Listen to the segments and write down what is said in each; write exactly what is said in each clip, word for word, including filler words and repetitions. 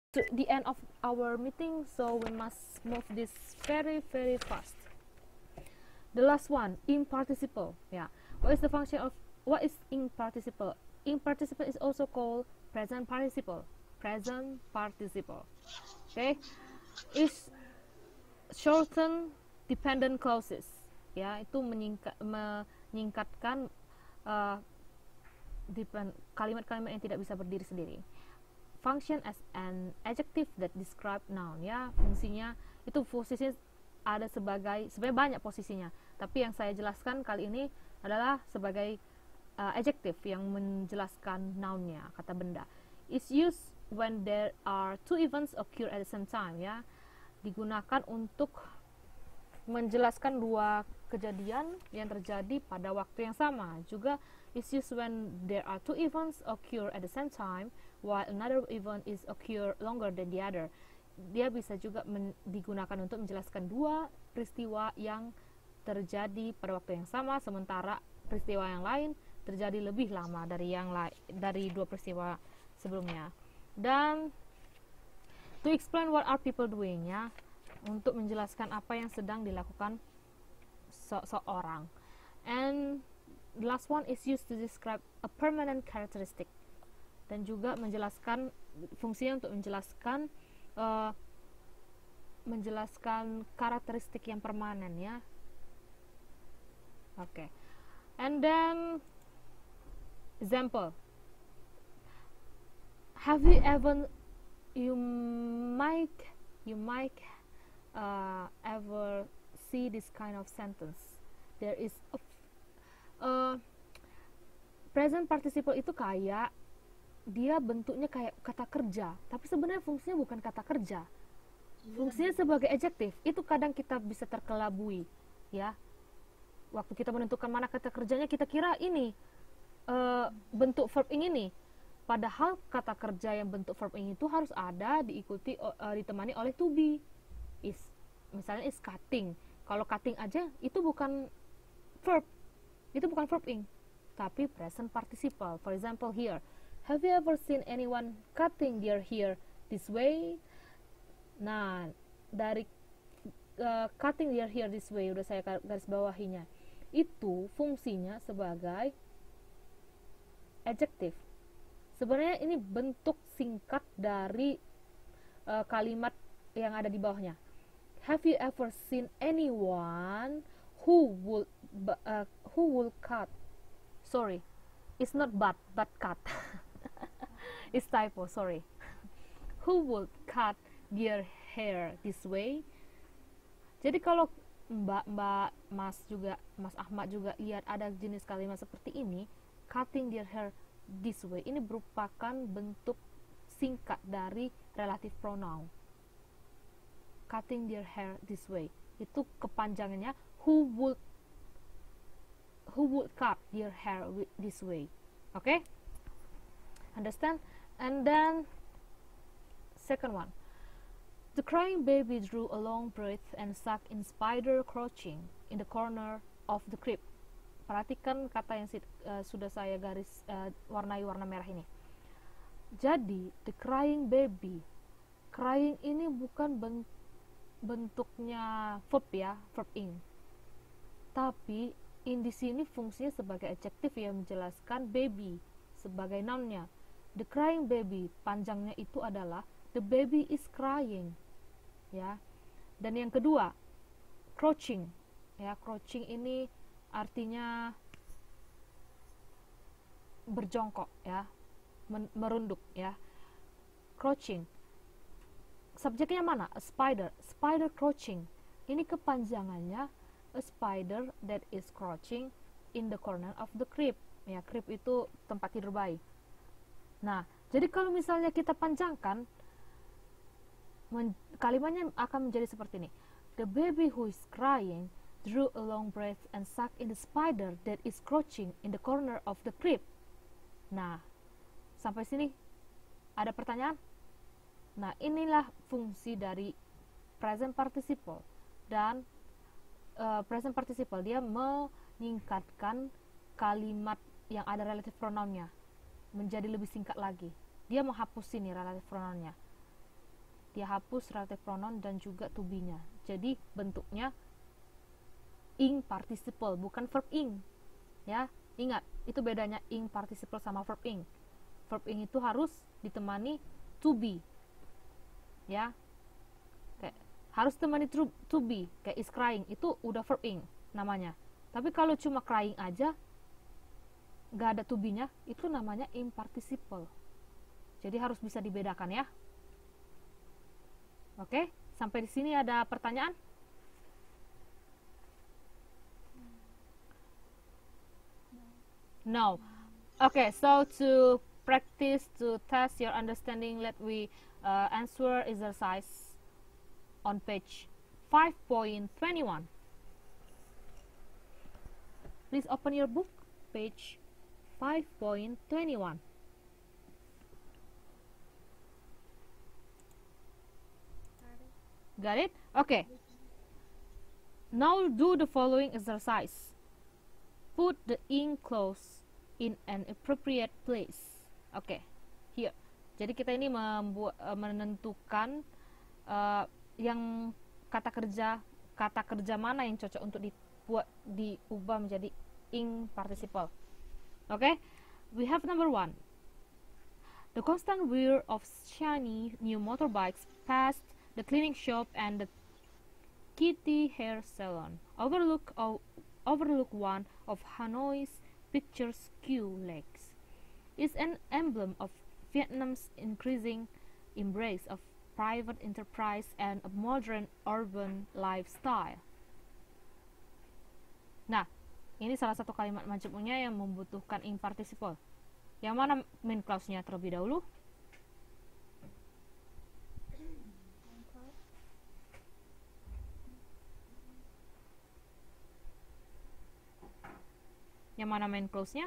to the end of our meeting, so we must move this very very fast. The last one, imparticiple. Yeah, what is the function of what is imparticiple? Imparticiple is also called present participle. Present participle. Okay, is shorten dependent clauses. Ya, itu menyingkat, menyingkatkan uh, kalimat-kalimat yang tidak bisa berdiri sendiri. Function as an adjective that describe noun. Ya, fungsinya itu posisinya ada sebagai, sebenarnya banyak posisinya, tapi yang saya jelaskan kali ini adalah sebagai uh, adjective yang menjelaskan nounnya, kata benda. Is used when there are two events occur at the same time. Ya, digunakan untuk menjelaskan dua kejadian yang terjadi pada waktu yang sama. Juga is used when there are two events occur at the same time while another event is occur longer than the other. Dia bisa juga digunakan untuk menjelaskan dua peristiwa yang terjadi pada waktu yang sama, sementara peristiwa yang lain terjadi lebih lama dari yang lain, dari dua peristiwa sebelumnya. Dan to explain what are people doing, ya, untuk menjelaskan apa yang sedang dilakukan seseorang. And the last one is used to describe a permanent characteristic, dan juga menjelaskan, fungsinya untuk menjelaskan uh, menjelaskan karakteristik yang permanen, ya. Oke. Okay. And then example, have you ever you might you might uh, ever see this kind of sentence. There is a uh, present participle itu kayak dia bentuknya kayak kata kerja, tapi sebenarnya fungsinya bukan kata kerja. Fungsinya sebagai adjective. Itu kadang kita bisa terkelabui, ya. Waktu kita menentukan mana kata kerjanya, kita kira ini uh, bentuk verb ing ini. Padahal kata kerja yang bentuk verb ing itu harus ada diikuti uh, ditemani oleh to be. Is, misalnya is cutting. Kalau cutting aja itu bukan verb, itu bukan verb ing, tapi present participle. For example here, have you ever seen anyone cutting their hair this way? Nah, dari uh, cutting their hair this way udah saya garis bawahinya. Itu fungsinya sebagai adjective. Sebenarnya ini bentuk singkat dari uh, kalimat yang ada di bawahnya. Have you ever seen anyone who would uh, who will cut? Sorry, it's not but but cut. It's typo. Sorry. Who would cut their hair this way? Jadi kalau Mbak Mbak Mas juga Mas Ahmad juga lihat ada jenis kalimat seperti ini, cutting their hair this way, ini merupakan bentuk singkat dari relative pronoun. Cutting their hair this way, itu kepanjangannya who would who would cut their hair this way. Oke? Okay? Understand? And then second one, the crying baby drew a long breath and sat in spider crouching in the corner of the crib. Perhatikan kata yang uh, sudah saya garis uh, warnai warna merah ini. Jadi the crying baby, crying ini bukan bentuk bentuknya verb, ya, verb ing. Tapi in di sini fungsinya sebagai adjective yang menjelaskan baby sebagai nounnya. The crying baby, panjangnya itu adalah the baby is crying, ya. Dan yang kedua, crouching, ya. Crouching ini artinya berjongkok, ya, merunduk, ya. Crouching, subjeknya mana? A spider. Spider crouching. Ini kepanjangannya a spider that is crouching in the corner of the crib. Ya, crib itu tempat tidur bayi. Nah, jadi kalau misalnya kita panjangkan, kalimatnya akan menjadi seperti ini. The baby who is crying drew a long breath and sat in the spider that is crouching in the corner of the crib. Nah, sampai sini ada pertanyaan? Nah, inilah fungsi dari present participle. Dan uh, present participle dia menyingkatkan kalimat yang ada relative pronounnya menjadi lebih singkat lagi. Dia menghapus sini relative pronounnya. dia hapus relative pronoun dan juga to be-nya. Jadi bentuknya ing participle, bukan verb ing. Ya, ingat, itu bedanya ing participle sama verb ing. Verb ing itu harus ditemani to be. Ya. Kayak harus temani to, to be, kayak is crying, itu udah verb ing namanya. Tapi kalau cuma crying aja nggak ada to be-nya, itu namanya ing participle. Jadi harus bisa dibedakan ya. Oke, sampai di sini ada pertanyaan? No. Okay, so to practice, to test your understanding, let we uh, answer exercise on page five point twenty-one. Please open your book, page five point twenty-one. Got it? Okay. Now do the following exercise. Put the ink clause in an appropriate place. Oke, okay. Here. Jadi kita ini membuat uh, menentukan uh, yang kata kerja kata kerja mana yang cocok untuk dibuat diubah menjadi ing participle. Oke, okay? We have number one. The constant whir of shiny new motorbikes past the cleaning shop and the kitty hair salon. Overlook of, overlook one of Hanoi's picturesque lakes. Is an emblem of Vietnam's increasing embrace of private enterprise and a modern urban lifestyle. Nah, ini salah satu kalimat majemuknya yang membutuhkan ing participle. Yang mana main clause-nya terlebih dahulu? Yang mana main clause-nya?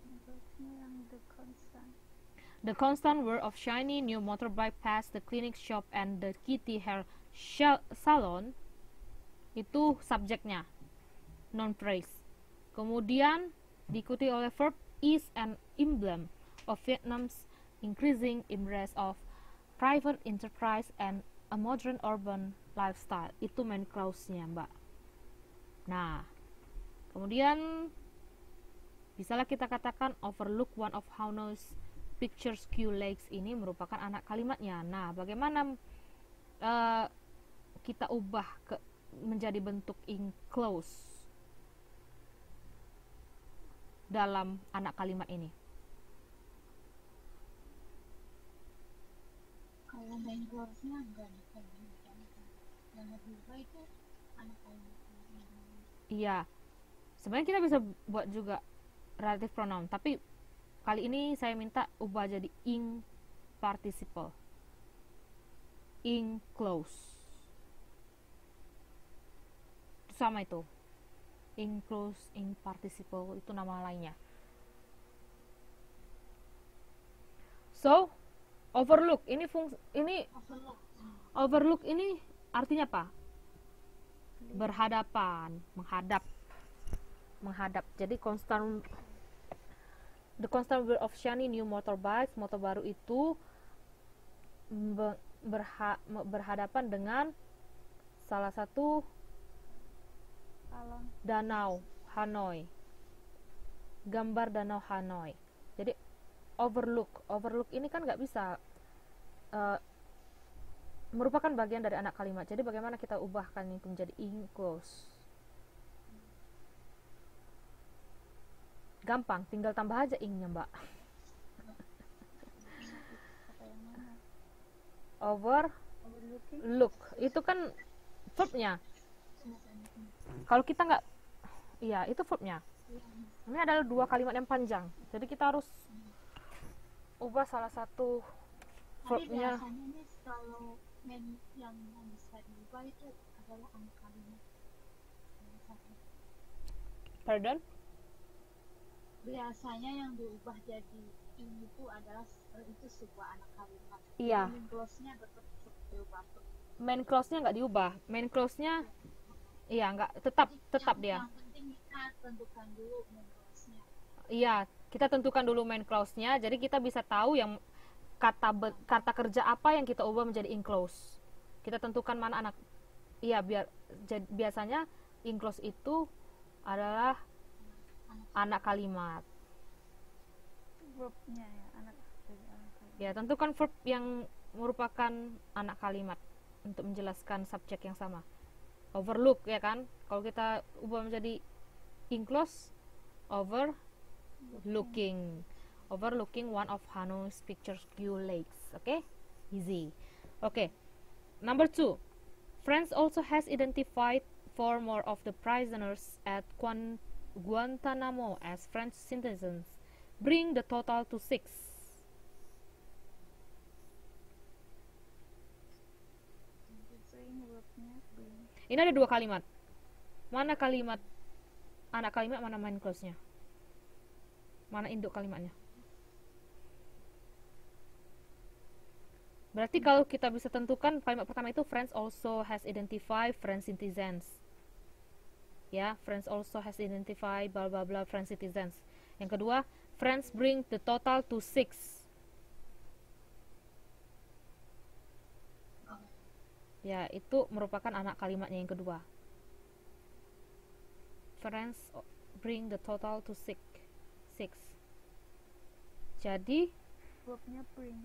The constant whir of shiny new motorbike past the clinic shop and the kitty hair salon, itu subjeknya, non phrase. Kemudian diikuti oleh verb is an emblem of Vietnam's increasing embrace of private enterprise and a modern urban lifestyle. Itu main clause-nya, Mbak. Nah, kemudian bisalah kita katakan overlook one of Hanoi's picturesque lakes ini merupakan anak kalimatnya. Nah, bagaimana uh, kita ubah ke menjadi bentuk ing clause dalam anak kalimat ini? Kalau main clause-nya enggak diubah, yang diubah itu anak kalimat. Iya, sebenarnya kita bisa buat juga relative pronoun, tapi kali ini saya minta ubah jadi ing participle, ing clause. Itu sama itu, ing clause, ing participle, itu nama lainnya. So, overlook ini fungsi ini Overlook. overlook ini artinya apa? Berhadapan, menghadap, menghadap. Jadi constant the constant whir of shiny new motorbikes, motor baru itu berha, berhadapan dengan salah satu Salon. danau Hanoi, gambar danau Hanoi. Jadi overlook, overlook ini kan nggak bisa uh, merupakan bagian dari anak kalimat. Jadi bagaimana kita ubahkan itu menjadi ing clause? Gampang, tinggal tambah aja ingnya, Mbak. Over look itu kan verbnya. Kalau kita nggak, iya itu verbnya. Ini adalah dua kalimat yang panjang, jadi kita harus ubah salah satu verbnya. Tapi biasanya nih kalau men yang bisa diubah itu adalah anak kalimat. Pardon? Biasanya yang diubah jadi ini itu adalah itu sebuah anak kalimat. Iya. Main clause-nya tetap diubah. Main clause-nya nggak diubah. Main clause-nya, iya nggak, tetap Jadi tetap yang, dia. Yang penting kita tentukan dulu main clause-nya. Iya, kita tentukan dulu main clause-nya. Jadi kita bisa tahu yang kata be- kata kerja apa yang kita ubah menjadi enclose. Kita tentukan mana anak. Iya, biar jad, biasanya enclose itu adalah anak kalimat. Verbnya ya, anak dari anak kalimat. Ya, tentukan verb yang merupakan anak kalimat untuk menjelaskan subjek yang sama. Overlook ya kan? Kalau kita ubah menjadi enclose, overlooking. Overlooking one of Hanou's picturesque lakes. Okay? Easy. Okay. Number two. France also has identified four more of the prisoners at Guan- Guantanamo as French citizens, bring the total to six. Bring verbnya bring. Ini ada dua kalimat. Mana kalimat anak kalimat, mana main close-nya? Mana induk kalimatnya? Berarti kalau kita bisa tentukan kalimat pertama itu France also has identified French citizens. Ya, France also has identified bla bla bla French citizens. Yang kedua, France bring the total to six. Ya, itu merupakan anak kalimatnya yang kedua. France bring the total to six. Six. Jadi, Verbnya bring.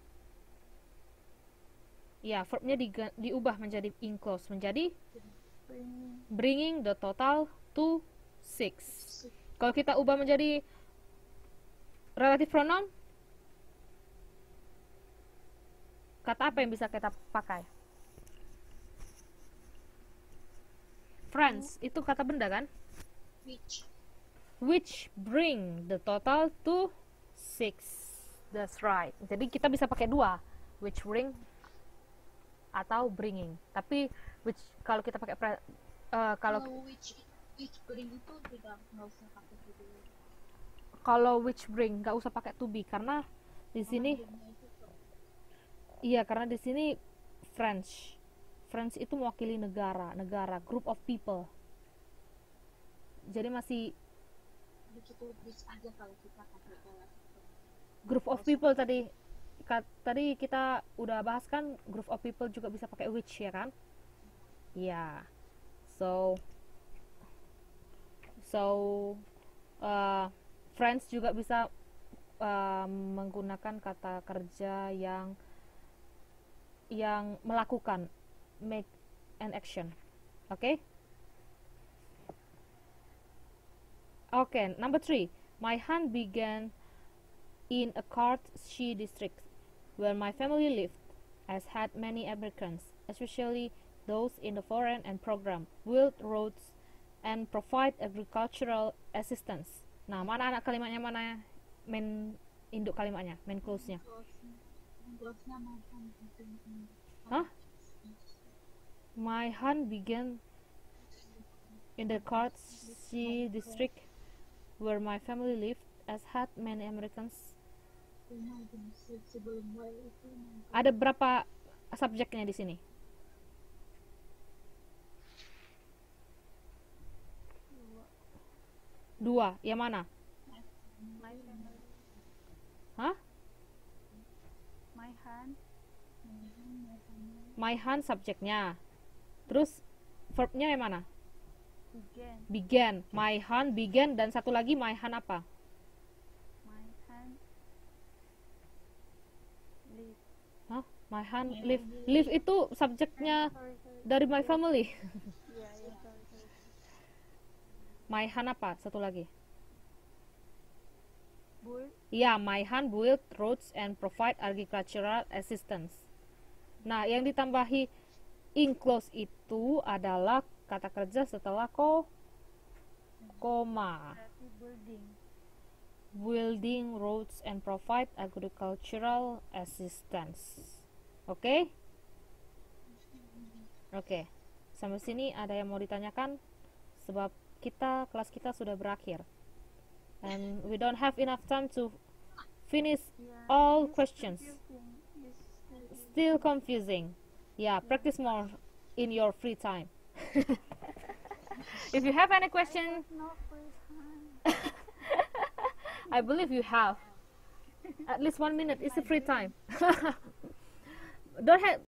ya, verbnya diga- diubah menjadi enclose, menjadi Bringing. bringing the total to six. Kalau kita ubah menjadi relative pronoun, kata apa yang bisa kita pakai? Friends, itu kata benda kan? Which Which bring the total to six. That's right. Jadi kita bisa pakai dua, which bring atau bringing. Tapi which kalau kita pakai pre- uh, kalau kalau which which bring itu tidak nggak usah pakai gitu. kalau which bring nggak usah pakai to be, karena di sini Bringnya itu tuh. iya, karena di sini French. French itu mewakili negara, negara, group of people. Jadi masih Jadi kita which aja kalau kita pakai relatif. group of people tadi. Ka- tadi kita udah bahas kan, group of people juga bisa pakai which ya kan? Iya. So so uh, Friends juga bisa uh, menggunakan kata kerja yang yang melakukan, make an action. Oke? Okay? Oke, okay, number three. My hunt began in a Carthy district where my family lived, as had many Americans, especially those in the foreign and program, build roads and provide agricultural assistance. Nah, mana anak kalimatnya, mana main induk kalimatnya, main close-nya? Close-nya makan itu. Hah? My hunt began in the Carthy district where my family lived, as had many Americans. Sebelum while itu Ada berapa subjeknya di sini? Dua. Dua. Yang mana? My family. Hah? My hand. My hunt subjeknya. Terus verbnya yang mana? Began. Began. My hunt began, dan satu lagi my hunt apa? My hand. Live. Hah? My hunt live. Live itu subjeknya Sorry, sorry. dari my family. Iya, iya, sorry, sorry. My hunt apa? Satu lagi. Bull. Ya, my hunt build roads and provide agricultural assistance. Nah, yang ditambahi enclose itu adalah kata kerja setelah ko koma. Berarti building. Building roads and provide agricultural assistance. Oke? Okay? Oke. Okay. Sampai sini ada yang mau ditanyakan? Sebab kita kelas kita sudah berakhir. And we don't have enough time to finish Yeah. all It's questions. confusing. It's confusing. Still confusing. Yeah, practice more in your free time. If you have any question, No free time. I believe you have. At least one minute is a free time. Don't have